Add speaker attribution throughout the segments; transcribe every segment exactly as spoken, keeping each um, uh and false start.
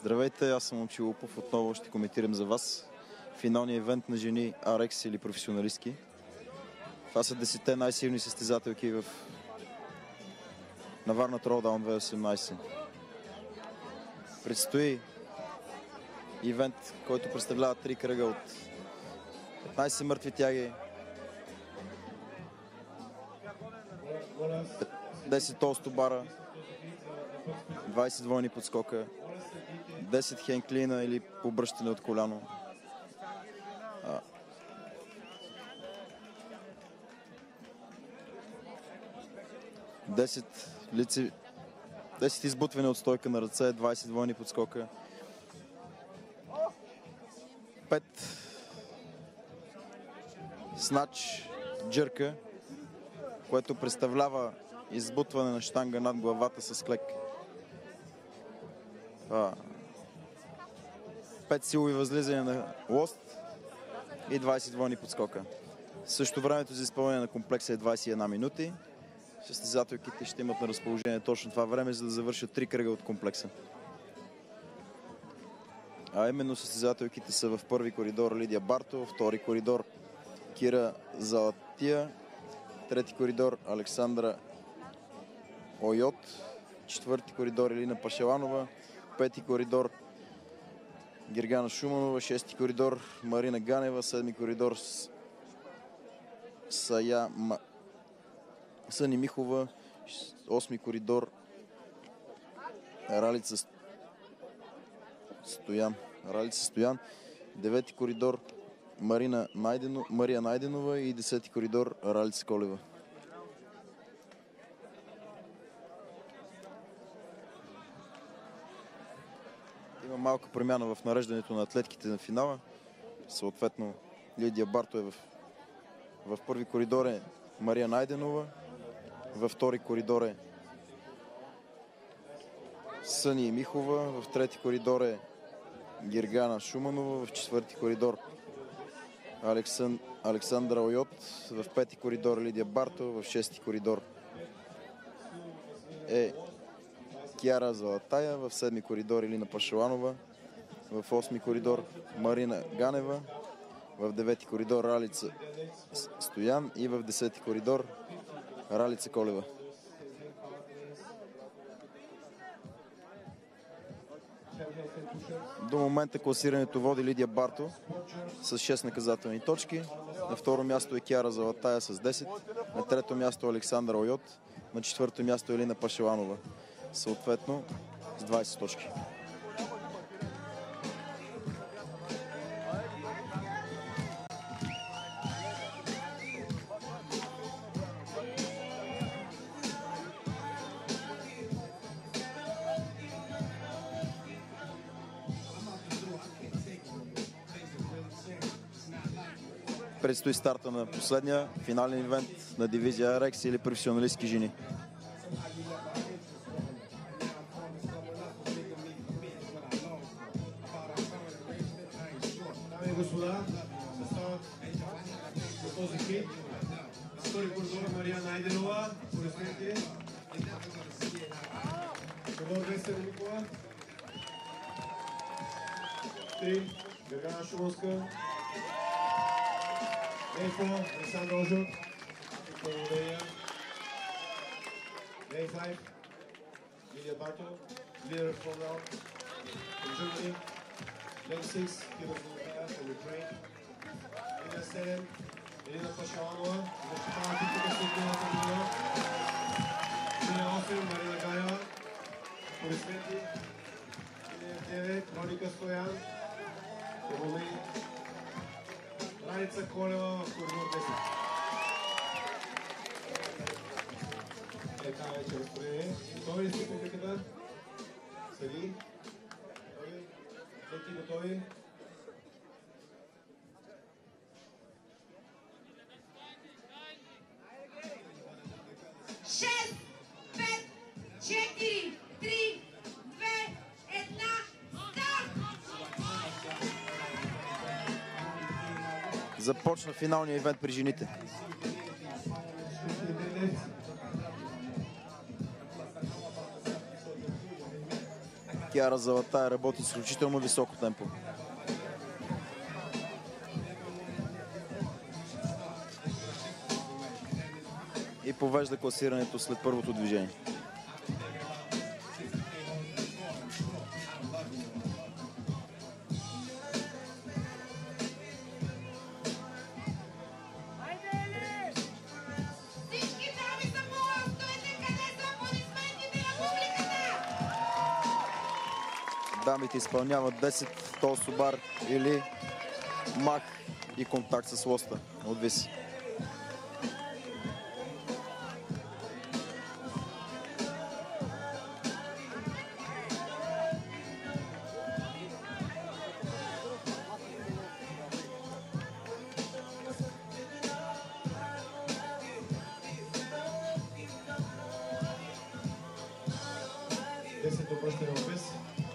Speaker 1: Здравейте, аз съм Момчил Лупов. Отново ще коментирам за вас финалния ивент на жени Ар Екс или професионалистки. Това са десетте най-силни състезателки в на Varna Throwdown две хиляди и осемнадесета. Предстои ивент, който представлява три кръга от петнадесет мъртви тяги, десет толстобара, двадесет двойни подскока, десет хенклина или побръщане от коляно. десет лице, десет избутване от стойка на ръце, двадесет двойни подскока, пет снач джърка, което представлява избутване на щанга над главата с клек. пет силови възлизания на лост и двадесет двойни подскока. Също времето за изпълнение на комплекса е двадесет и една минути. Състезателките ще имат на разположение точно това време, за да завършат три кръга от комплекса. А именно състезателките са в първи коридор Лидия Барто, втори коридор Кира Залатия, трети коридор Александра Ойот, четвърти коридор Елина Пашеланова, пети коридор Гергана Шуманова, шести коридор Марина Ганева, седми коридор Сая Ма... Съни Михова, осми коридор Ралица Стоян, Ралица Стоян, девети коридор Марина Найдено... Мария Найденова и десети коридор Ралица Колева. Има малка промяна в нареждането на атлетките на финала. Съответно, Лидия Барто е в, в първи коридор е Мария Найденова, във втори коридор е Съни Михова, в трети коридор е Гергана Шуманова, в четвърти коридор Александ... Александра Ойот, в пети коридор Лидия Барто, в шести коридор е Кяра Златая, в седми коридор Елина Пашеланова, в осми коридор Марина Ганева, в девети коридор Ралица Стоян и в десети коридор Ралица Колева. До момента класирането води Лидия Барто с шест наказателни точки. На второ място е Кяра Златая с десет. На трето място Александра Ойот. На четвърто място Елина Пашеланова. Съответно с двадесет точки. Предстои старта на последния финален ивент на дивизия Ар Екс или професионалистки жени.
Speaker 2: Дами и господа, съставът за този хит. Втори коридор Мария Найденова, полисменти. Коридор две Съни Михова. три Гергана Шуманска. Day four, Alexandra Ojot, Day five, Lidia Barto, leader of Throwdown from Germany. Day six, Kira Zolotaya from Ukraine. Day seven, Elina Pashawalova, защитава титлата след миналата година. Day осем, Марина Ганева, полисменти. Day девет, Моника Стоян, Тимоми. Ралица Колева в коридор десет. Така вече разпределение. Готови ли сте публиката? Съди? Готови? Всеки готови?
Speaker 3: шест, пет, четири, три, две, една, старт!
Speaker 1: Започна финалния ивент при жените. Киара Златая работи с изключително високо темпо. И повежда класирането след първото движение. Дамите изпълняват десет толсобар или мах и контакт с лоста от вис.
Speaker 2: десет обръщане в вис.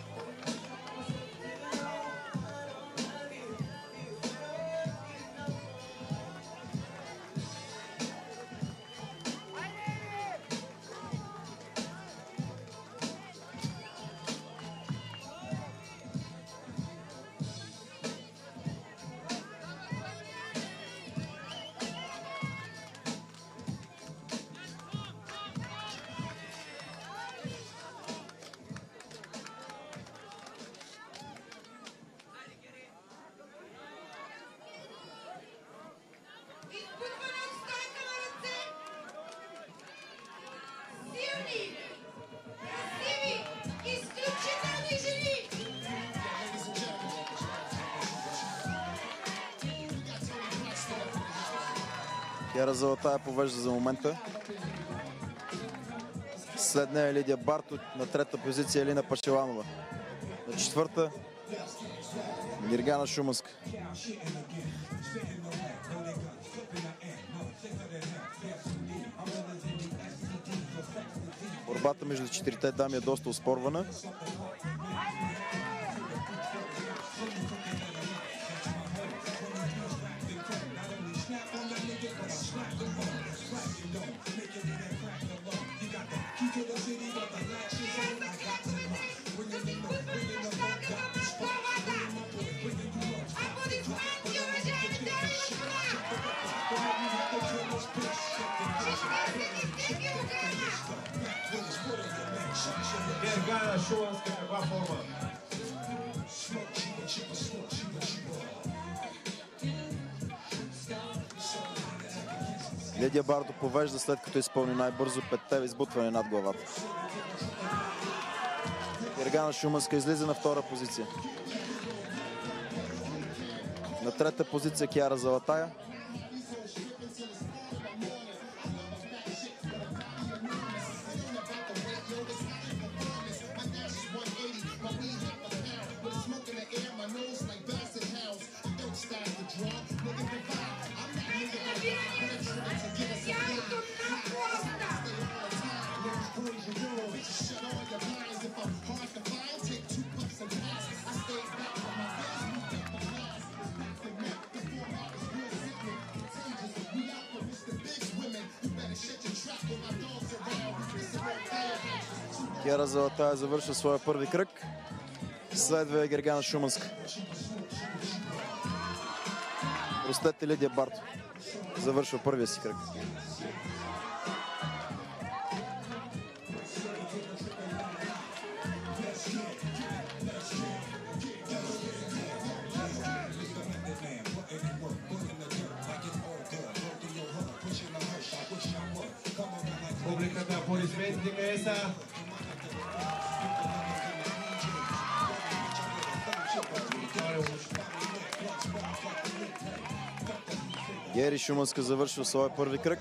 Speaker 1: Киара Златая повежда за момента. След нея Лидия Барто, на трета позиция Елина Пашеланова. На четвърта Гергана Шуманска. Борбата между четирите дами е доста оспорвана.
Speaker 2: Гергана Шуманска, каква форма?
Speaker 1: Лидия Барто повежда, след като изпълни най-бързо петте избутване над главата. Гергана Шуманска излиза на втора позиция. На трета позиция Киара Златая. Киара Златая завършва своя първи кръг. Следва е Гергана Шуманска. Простете, Лидия Барто завършва първия си кръг.
Speaker 2: Публиката, аплодисментите е са.
Speaker 1: Гери Шуманска завършва своя първи кръг.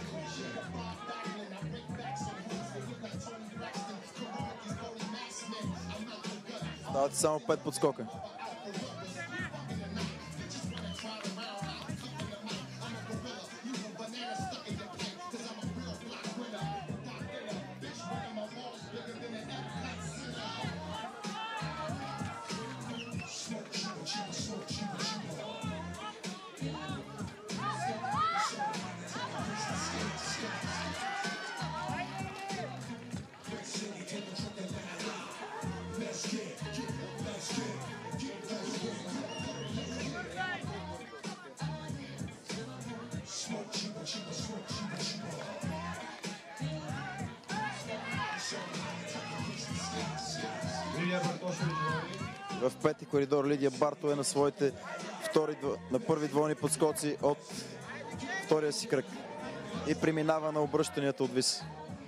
Speaker 1: Стават само пет подскока. В пети коридор Лидия Барто е на своите втори, на първи двойни подскоци от втория си кръг и преминава на обръщанията от вис.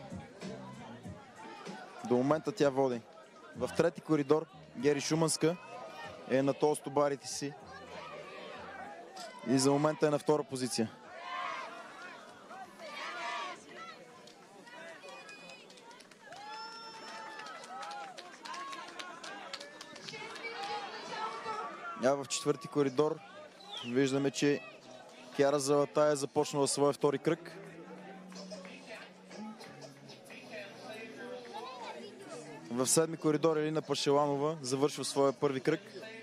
Speaker 1: До момента тя води. В трети коридор Гери Шуманска е на толстобарите си и за момента е на втора позиция. А в четвърти коридор виждаме, че Кяра Залатая е започнала своя втори кръг. В седми коридор Елина Пашеламова завършва своя първи кръг.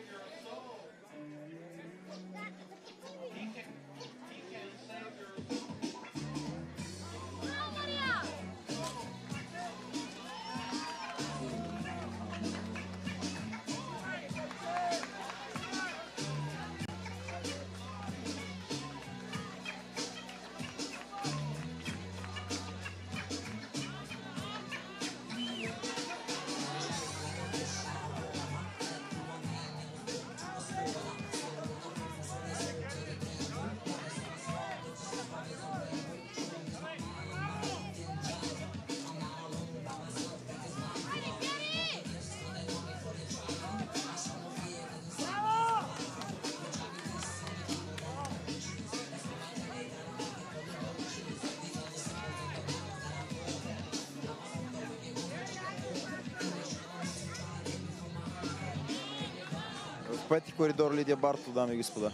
Speaker 1: Пети коридор Лидия Барто, дами и господа.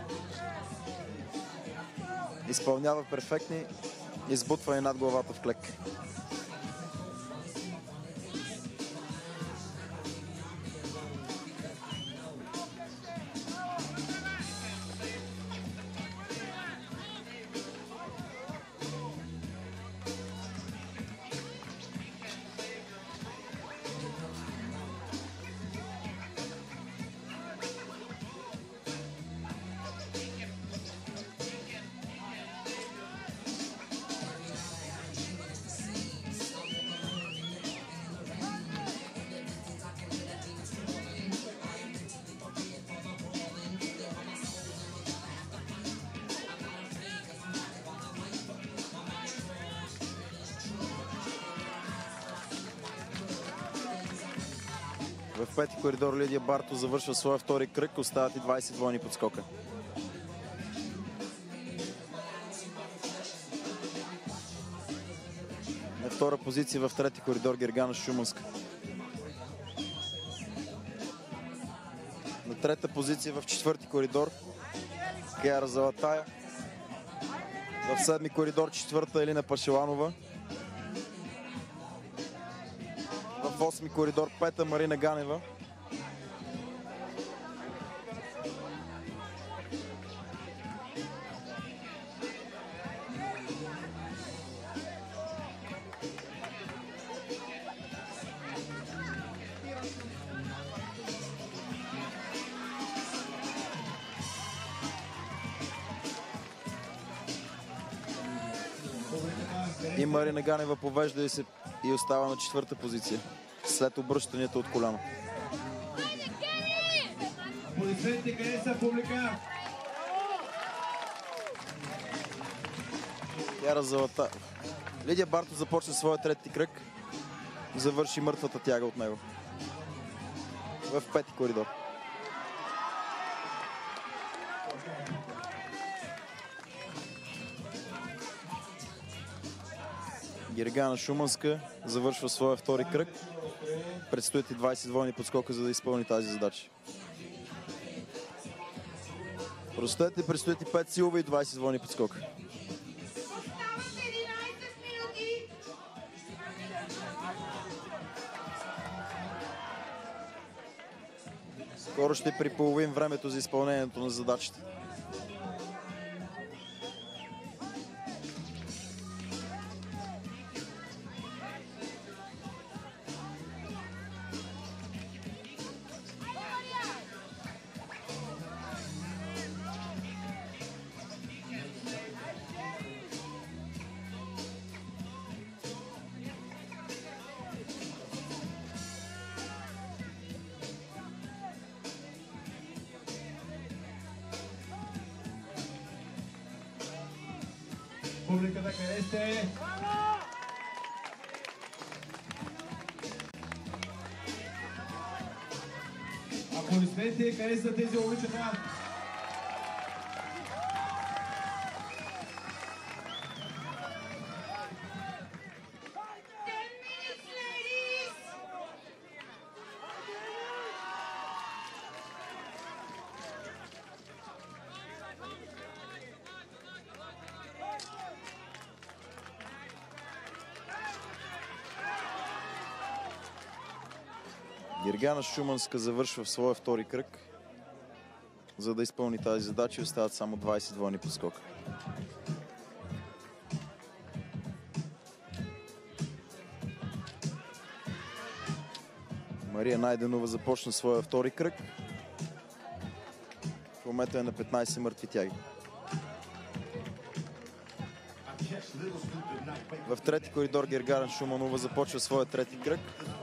Speaker 1: Изпълнява перфектни избутване над главата в клек. В пети коридор Лидия Барто завършва своя втори кръг. Остават и двайсет двойни подскока. На втора позиция в трети коридор Гергана Шуманска. На трета позиция в четвърти коридор Кяра Залатая. В седми коридор четвърта Елина Пашеланова. В осми коридор пета Марина Ганева. И Марина Ганева повежда и, се, и остава на четвърта позиция след обръщанията от коляно. Кяра Залата. Лидия Барто започна своя трети кръг. Завърши мъртвата тяга от него. В пети коридор. Гергана Шуманска завършва своя втори кръг. Предстоят и двайсет двойни подскока, за да изпълни тази задача. Простете, предстоят и пет силови и двайсет двойни подскока. Скоро ще приполовим времето за изпълнението на задачата.
Speaker 2: Публиката къде сте? Аплодисменти, къде са тези момичета?
Speaker 1: Гергана Шуманска завършва в своя втори кръг, за да изпълни тази задача и остават само двайсет двойни по скока. Мария Найденова започна своя втори кръг. В момента е на петнайсет мъртви тяги. В трети коридор Гергана Шуманова започва своя трети кръг.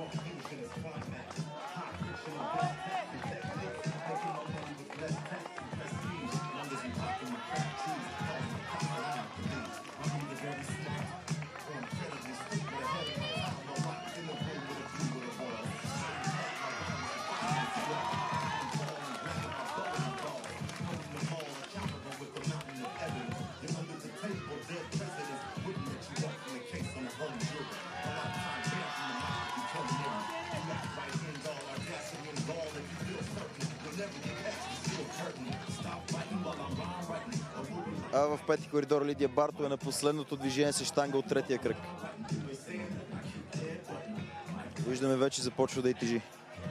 Speaker 1: А в пети коридор Лидия Барто е на последното движение с щанга от третия кръг. Виждаме, вече започва да й тежи.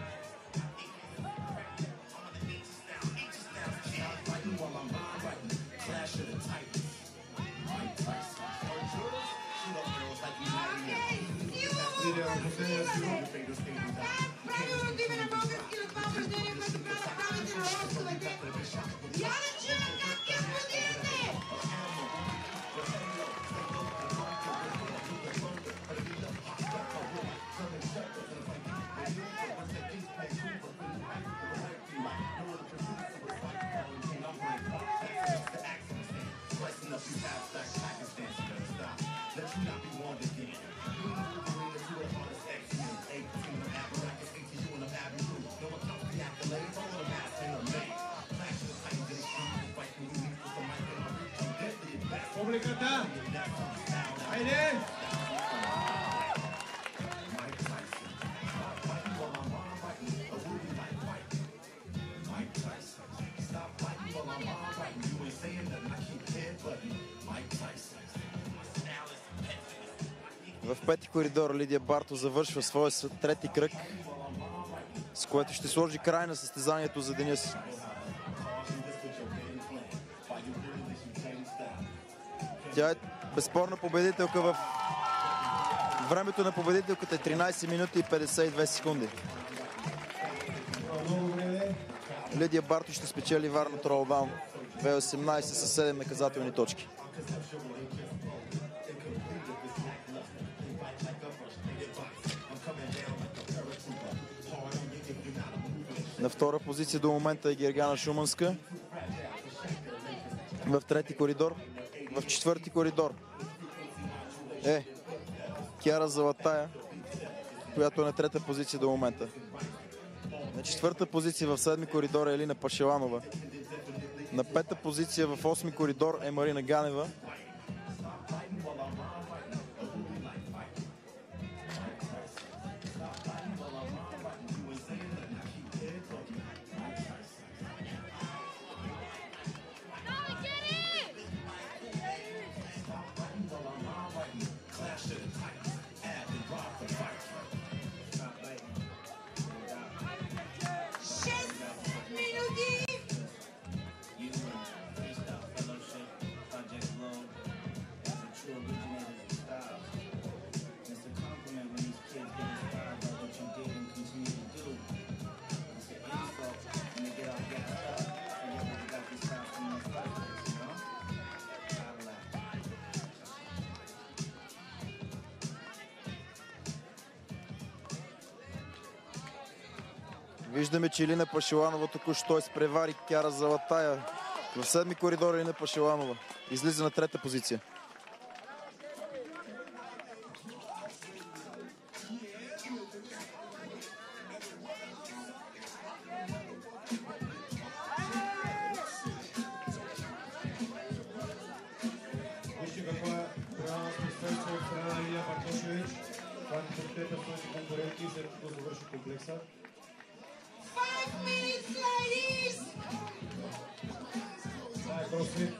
Speaker 2: Публиката! Хайде!
Speaker 1: В пети коридор Лидия Барто завършва своя трети кръг, с което ще сложи край на състезанието за деня си. Тя е безспорна победителка. В времето на победителката е тринайсет минути и петдесет и две секунди. Лидия Барто ще спечели Варна Throwdown две хиляди и осемнайсет със седем наказателни точки. На втора позиция до момента е Гергана Шуманска. В трети коридор. В четвърти коридор е Кяра Златая, която е на трета позиция до момента. На четвърта позиция в седми коридор е Елина Пашеланова. На пета позиция в осми коридор е Марина Ганева. Виждаме, че Елина Пашеланова току-що изпревари Кяра Златая. В седми коридор Елина Пашеланова излиза на трета позиция.
Speaker 2: Това ти подкрепя своите конкуренти след като завърши комплекса.
Speaker 3: Five minutes, ladies!
Speaker 2: Това е Crossfit.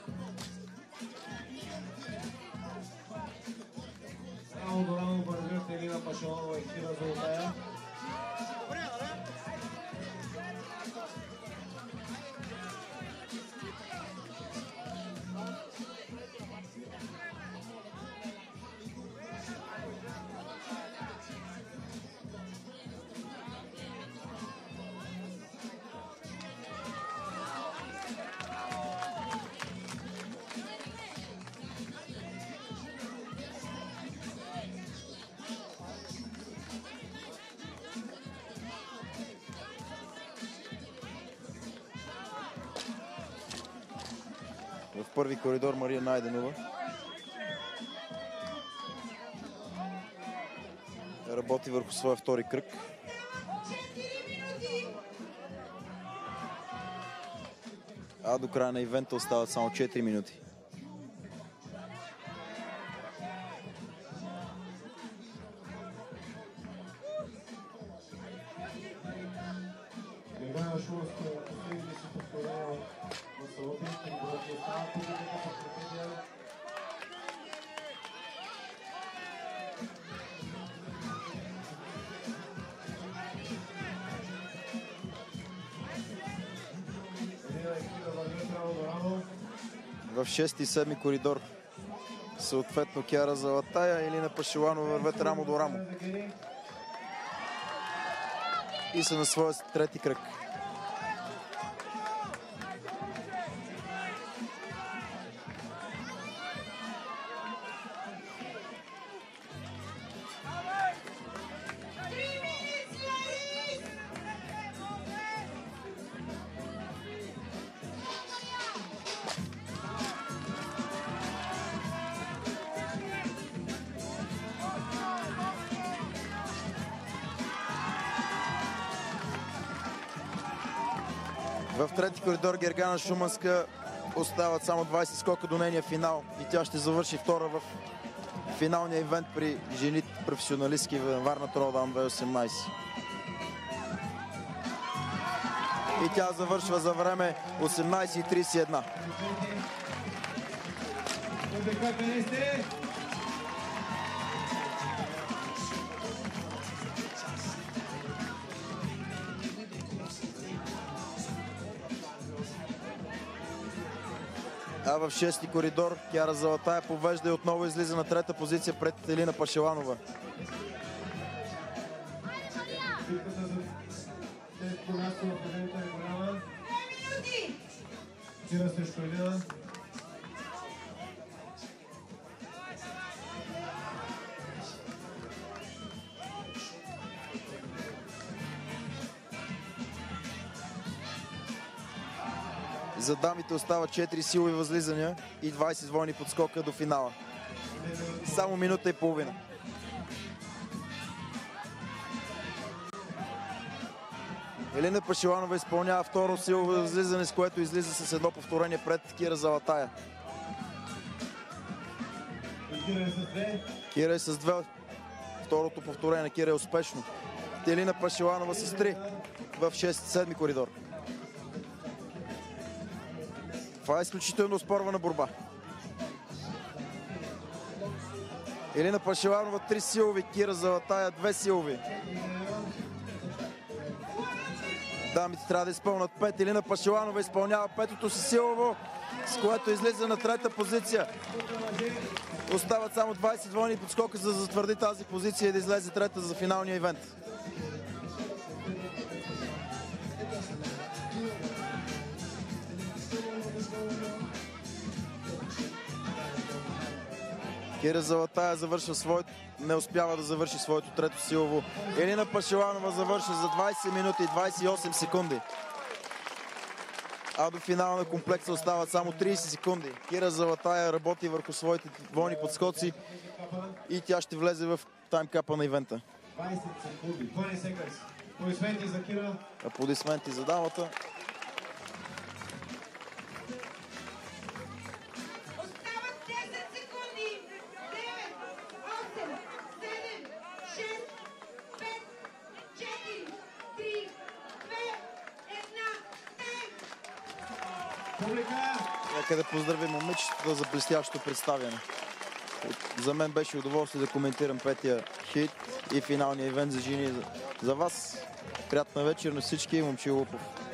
Speaker 2: Рамо до рамо вървят Елина Пашалова и Кира Золотая.
Speaker 1: В първи коридор Мария Найденова. Работи върху своя втори кръг. А до края на ивента остават само четири минути.
Speaker 2: Гергана Шумовска последните си повторения в салоти, когато остава публиката подкрепения. Елина и Кира вървят рамо до рамо.
Speaker 1: В шести и седми коридор съответно Кяра Златая и Елина Пашиланова вървят рамо до рамо. И са на своя трети кръг. В трети коридор Гергана Шуманска остават само двайсет скока до нейния финал и тя ще завърши втора в финалния ивент при жените професионалистки в Varna Throwdown две хиляди и осемнайсет. И тя завършва за време осемнайсет и трийсет и една. А в шести коридор Кяра Златая повежда и отново излиза на трета позиция пред Елина Пашиланова.
Speaker 2: Битката за третото място в победата е голяма. Кира срещу Елина.
Speaker 1: За дамите остават четири силови възлизания и двайсет двойни подскока до финала. Само минута и половина. Елина Пашиланова изпълнява второ силово възлизане, с което излиза с едно повторение пред Кира Златая.
Speaker 2: Кира е с две.
Speaker 1: Кира е с две. Второто повторение на Кира е успешно. Елина Пашиланова с три в шести-седми коридор. Това е изключително оспорвана борба. Елина Пашиланова три силови, Кира Златая две силови. Дамите трябва да изпълнат пет. Елина Пашиланова изпълнява петото си силово, с което излиза на трета позиция. Остават само двайсет двойни подскока, за да затвърди тази позиция и да излезе трета за финалния ивент. Кира Златая завършва своето, не успява да завърши своето трето силово. Елина Пашиланова завършва за двайсет минути и двайсет и осем секунди. А до финала на комплекса остават само трийсет секунди. Кира Златая работи върху своите двойни подскоци и тя ще влезе в таймкапа на ивента.
Speaker 2: двайсет секунди. двайсет секунди. Аплодисменти за Кира.
Speaker 1: Аплодисменти за дамата.
Speaker 3: Остават десет секунди. девет, осем, седем,
Speaker 1: Нека да поздравим момичетата за блестящото представяне. За мен беше удоволствие да коментирам петия хит и финалния ивент за жени. За вас приятна вечер на всички. Момчил Лупов.